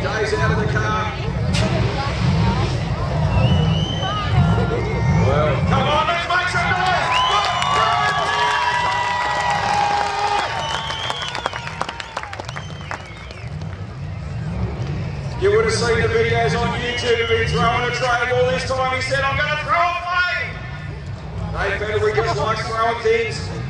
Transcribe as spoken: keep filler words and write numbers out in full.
Dave's out of the car. Well, come on, let's make some noise! You would have seen the videos on YouTube of him throwing a tray ball. This time he said, I'm going to throw a flame! Dave Pendlebury just likes throwing things.